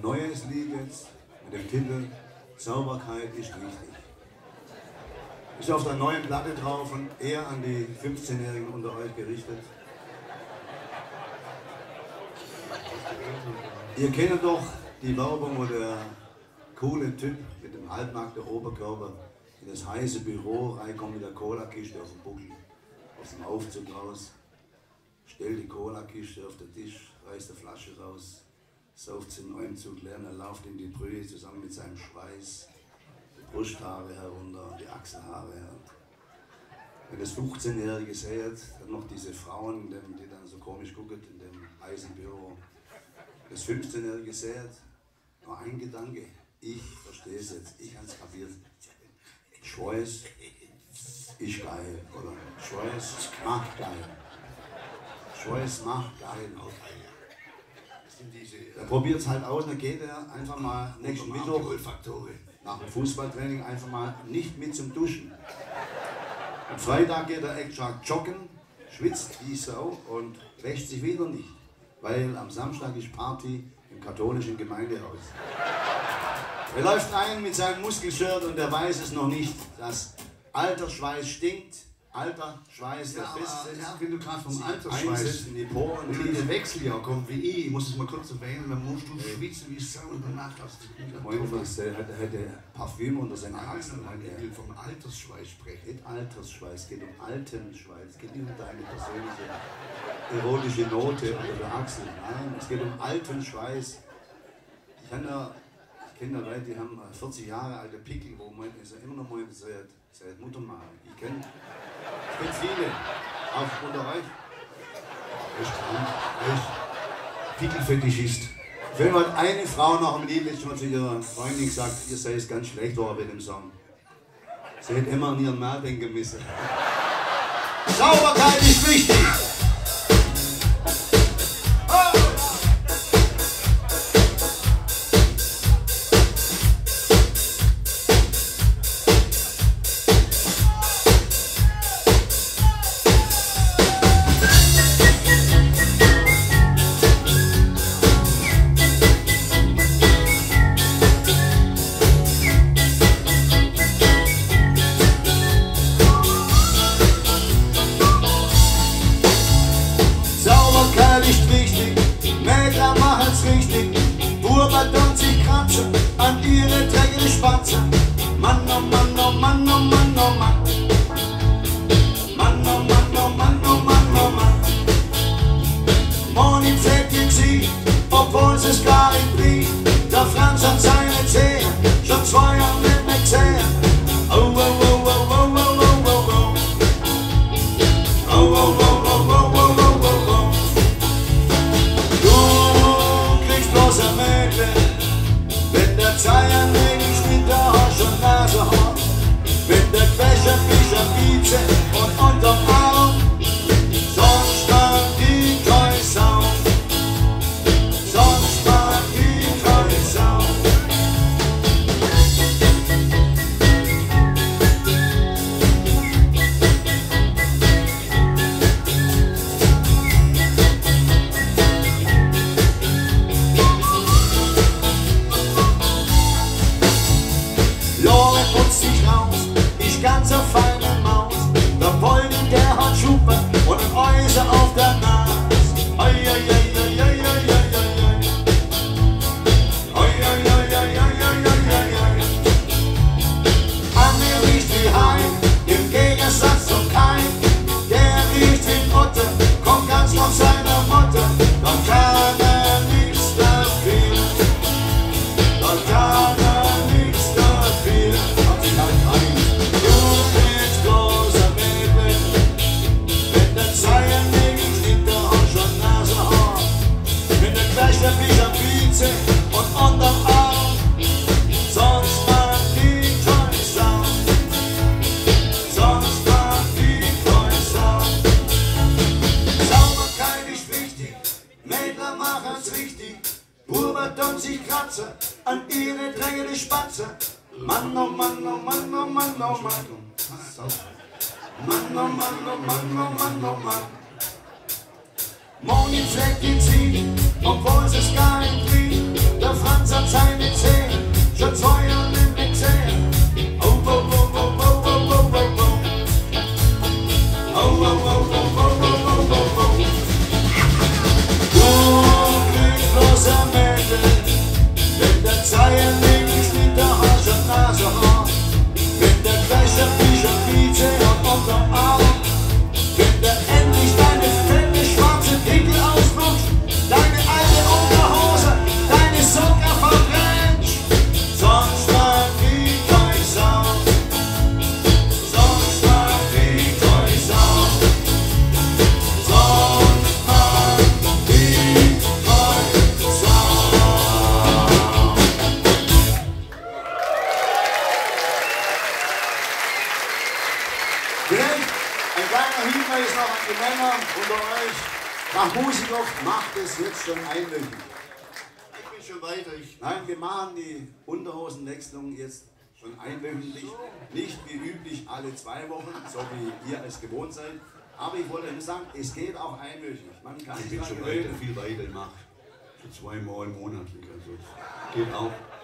neues Lied jetzt mit dem Titel Sauberkeit ist wichtig. Ist auf der neuen Platte drauf und eher an die 15-Jährigen unter euch gerichtet. Ihr kennt doch die Werbung, wo der coole Typ mit dem halbnackten Oberkörper in das heiße Büro reinkommt mit der Cola-Kiste auf dem Buckel, aus dem Aufzug raus, stellt die Cola-Kiste auf den Tisch, reißt eine Flasche raus, sauft sie im Einzug leer, er läuft in die Brühe zusammen mit seinem Schweiß, die Brusthaare herunter, die Achselhaare herunter. Wenn das 15-Jährige seht, dann noch diese Frauen, die dann so komisch gucken in dem heißen Büro. Das 15-Jährige seht, nur ein Gedanke, ich verstehe es jetzt, ich habe es kapiert. Schweiß ist geil, oder? Schweiß macht geil. Schweiß macht geil. Er probiert es halt aus, dann geht er einfach mal nächsten Mittwoch nach dem Fußballtraining einfach mal nicht mit zum Duschen. Am Freitag geht er extra joggen, schwitzt wie Sau und wäscht sich wieder nicht, weil am Samstag ist Party im katholischen Gemeindehaus. Er läuft ein mit seinem Muskelshirt und er weiß es noch nicht, dass Altersschweiß stinkt. Alter Schweiß, das Beste. Ja, wenn du gerade vom Altersschweiß in die Poren, in diese Wechseljahr kommt wie ich muss es mal kurz erwähnen, dann musst du schwitzen wie Sau und danach hast du der hätte Parfüm unter seinen Achseln. Ich will vom Altersschweiß sprechen. Nicht Altersschweiß, es geht um alten Schweiß. Es geht nicht um deine persönliche erotische Note unter der Achsel. Nein, es geht um alten Schweiß. Ich kenne ja Leute, die haben 40 Jahre alte Pickel, wo man immer noch mal seit Muttermal. Ich kenne viele, auch unter euch. Echt? Pickelfetischist. Wenn man eine Frau nach dem Lied letztes Mal zu ihrer Freundin gesagt, ihr seid es ganz schlecht war bei dem Song. Sie hat immer an ihren Mann denken müssen. Sauberkeit ist wichtig! An ihre dreckigen Spatze. Mann, oh Mann, oh Mann, oh Mann, oh Mann. Mann, oh Mann, oh Mann, oh Mann, oh Mann. Moni pflegt die Gesicht, obwohl sie es gar nicht bringt. Der Franz hat seine Zehen schon 2 Jahre nicht mehr gesehen. Oh, oh, oh, oh, oh, oh, oh, oh, oh. Oh, oh, oh, oh, oh, oh, oh, oh, oh. Du kriegst bloß ein Mädchen, wenn der Zeiermädchen mit der Arsch und Nase hat, wenn der Quäscher mich am Bize und unterm Arm, sonst mag die keine Sau, sonst mag die keine Sau. Lore putzt sich raus, ich ganz auf feine Maus. Der Poldi, der hat Schuppe und ein Äuser auf der Nase. Oi, oi, oi, oi, oi, oi, oi, oi. Oi, oi, oi, oi, oi, oi, oi, oi. An mir riecht wie Heim, im Gegensatz zum Keim. Der riecht wie Motte, kommt ganz von seiner Motte. Dann kann er nichts dafür. Dann kann er nichts dafür. Du bist großer Baby, wenn der Zeiermädchen mit der Arsch und Nase hat, wenn der Quäscher mich am Bize und unterm Arm, sonst mag die keine Sau, sonst mag die keine Sau. Sauberkeit ist wichtig, Mädler machen's richtig, Buben tun sich kratzen an ihre drängende Spatze. Mann, oh Mann, oh Mann, oh Mann, oh Mann. Mann, oh Mann, oh Mann, oh Mann, oh Mann. Moni pflegt die Ziegen, obwohl sie es gar nicht kriegt. Der Franz hat Ach, Musiker macht es jetzt schon einwöchig. Ich bin schon weiter. Nein, wir machen die Unterhosenwechslung jetzt schon einwöchentlich. Nicht wie üblich alle 2 Wochen, so wie ihr es gewohnt seid. Aber ich wollte nur sagen, es geht auch einwöchig. Man kann Ich bin schon weiter, viel weiter. Ich mache schon 2 Mal monatlich. Also geht auch.